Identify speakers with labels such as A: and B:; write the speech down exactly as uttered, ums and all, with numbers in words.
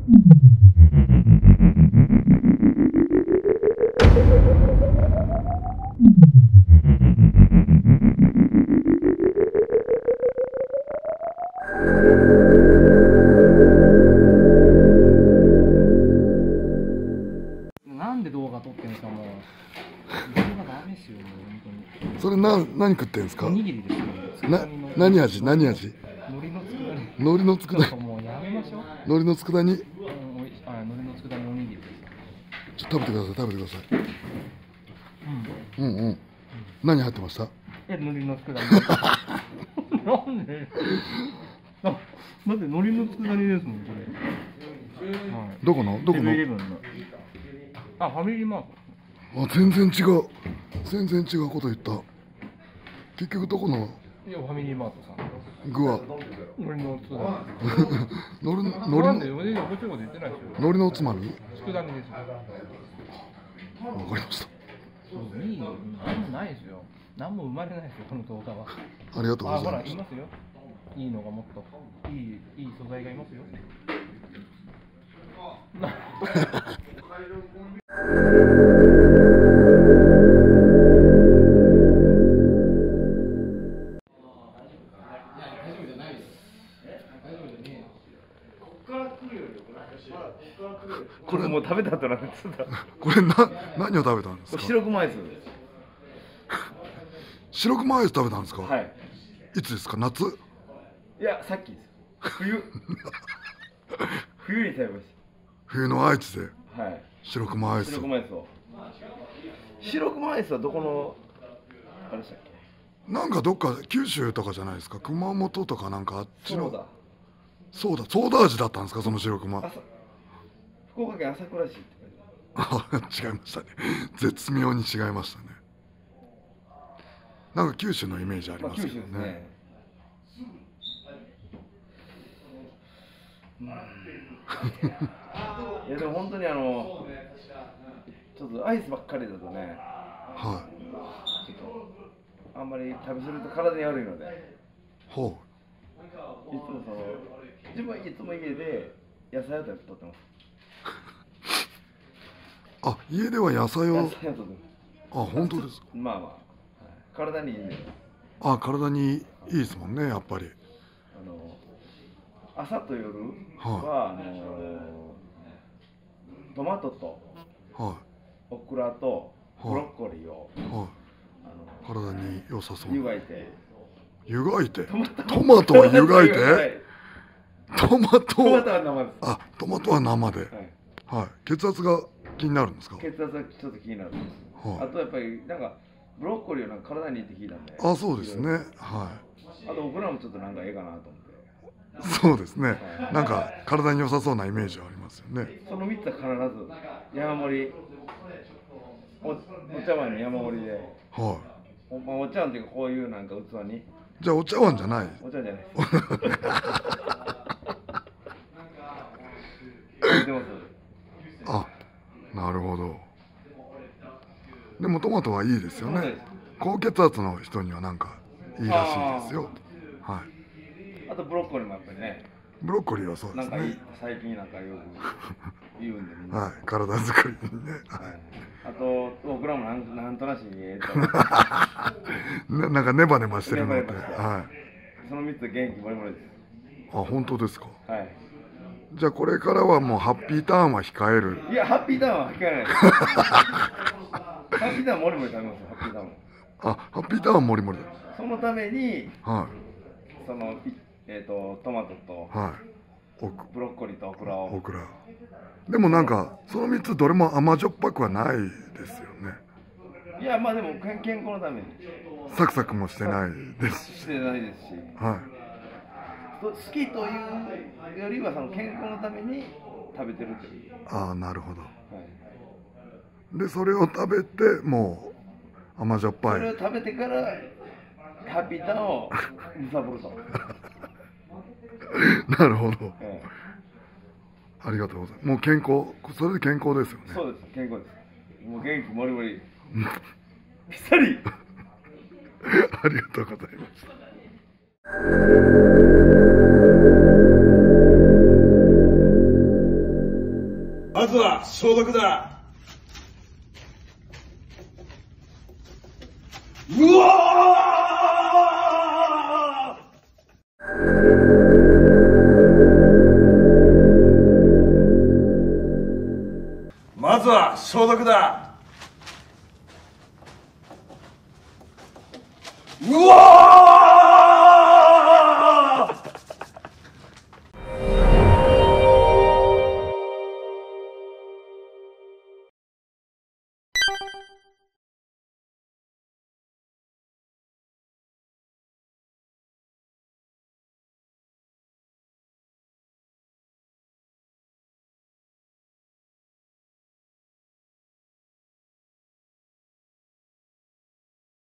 A: なんで動画撮ってんのかもう。動画ダメですよ、もう本当に。
B: それな、何食ってんですか？
A: おにぎりですよ。
B: な、何味？何味？
A: 海苔の佃煮。
B: 海苔の佃煮。
A: もうやめましょう。
B: 海苔の佃煮。
A: うん、おいし、あ、海苔の佃煮おにぎりです。
B: ちょっと食べてください、食べてください。うん、うん、うん。何入ってました？
A: え、海苔の佃煮。なんで？あ、だって海苔の佃煮ですもん、これ。はい。
B: どこの？どこの？
A: セブンイレブンの。あ、ファミリーマート。
B: あ、全然違う。全然違うこと言った。結局どこの？
A: いや、ファミリーマートさん。
B: 具は？
A: 海苔の佃煮。
B: 海苔、
A: な
B: 海
A: んで、
B: 苔、
A: 俺、面白いこと言ってないですよ。
B: 海苔のおつまみ？
A: 佃煮ですよ。
B: わかりました。
A: そう、いいよ。なんもないですよ。なんも生まれないですよ、この動画は。
B: ありがとう
A: あ、ほら、
B: ございました。
A: いますよ。いいのがもっと。いい、いい素材がいますよ。
B: これ
A: もう食べた後なんです。
B: これな、何を食べたんですか？
A: 白熊アイス。
B: 白熊アイス食べたんですか？
A: はい。
B: いつですか？夏？
A: いや、さっきです。冬。冬に食べまし
B: 冬の愛知で
A: た。はい。
B: 白熊アイス。
A: 白熊アイスを。白熊アイスはどこのあれでしたっけ？
B: なんかどっか九州とかじゃないですか？熊本とかなんかあっちの。
A: そうだ。
B: そうだ、ソーダ味だったんですか？その白熊。
A: 朝福岡県朝倉市って
B: あ、違いましたね。絶妙に違いましたね。なんか九州のイメージあり
A: まあ、
B: ますけど
A: 九州ですね。
B: ね。
A: うん、いやでも本当にあのちょっとアイスばっかりだとね、
B: は
A: ちょっとあんまり食べ過ぎると体に悪いので、
B: い。ほ
A: いつもその自分はいつも家で野菜を取ってます。
B: う。あ、家では野菜を。
A: 野菜を取ってます。
B: あ、本当ですか？
A: まあまあ、はい、体にいいんで。
B: あ、体にいいですもんね、やっぱり。
A: あの朝と夜は、
B: は
A: あのトマトと
B: は
A: オクラと
B: はい
A: ブロッコリーを、
B: い。はい。
A: あの
B: 体に良さそう
A: 湯
B: な。
A: がいて、
B: 湯がいて。
A: トマト
B: トマトを湯がい
A: は
B: て。トマトを。
A: トマトは生です。
B: あ、トマトは生で。
A: はい、
B: はい。血圧が気になるんですか？
A: 血圧はちょっと気になるんです。
B: はい
A: あとやっぱりなんかブロッコリーはなんか体にいいって聞いたんで。
B: あ、そうですね。は
A: あとオクラもちょっとなんかええかなと思って。
B: い。そうですね。なんか体に良さそうなイメージはありますよね。
A: そのみっつは必ず山盛り、お、お茶碗に山盛りで、
B: は
A: お、まあ、お茶碗っていうかこういうなんか器に、
B: い。じゃあお茶碗じゃない。
A: お茶じゃないです。入れてます。
B: あ、なるほど。でもトマトはいいですよね。高血圧の人にはなんかいいらしいですよ。はい。
A: あとブロッコリーもやっぱりね、
B: ブロッコリーはそうです
A: なんかいい
B: ね。
A: 最近なんかよく言うんでみんな。
B: はい。体作りにね。
A: はい、あとオクラもなんなんとなしにええと。
B: ななんかネバネバしてるので。
A: ネバネバして
B: はい。
A: そのみっつ元気もりもりです。
B: あ、本当ですか。
A: はい。
B: じゃあこれからはもうハッピーターンは控える。
A: いや、ハッピーターンは控えないです。ハッピーターンもりもり食べますよ、ハッピーターンも。
B: あ、ハッピーターンもりもり。
A: そのために、
B: は
A: その、いえっ、と、トマトと
B: い。はい。オク
A: ブロッコリーとオクラを。
B: オクラ。でもなんかそのみっつどれも甘じょっぱくはないですよね。
A: いや、まあでも健健康のために。
B: サクサクもしてないですし。
A: してないですし。
B: はい。
A: と好きというよりはその健康のために食べてるという。
B: ああ、なるほど。
A: はい、
B: でそれを食べてもう甘じょっぱい。
A: それを食べてからハッピーターンをむさぼると。
B: なるほど。
A: ええ、
B: ありがとうございます。もう健康、それで健康ですよね。
A: そうです、健康です。もう元気もりもり。ぴったり。
B: ありがとうございます。
C: は消毒だ。うわー！まずは消毒だ。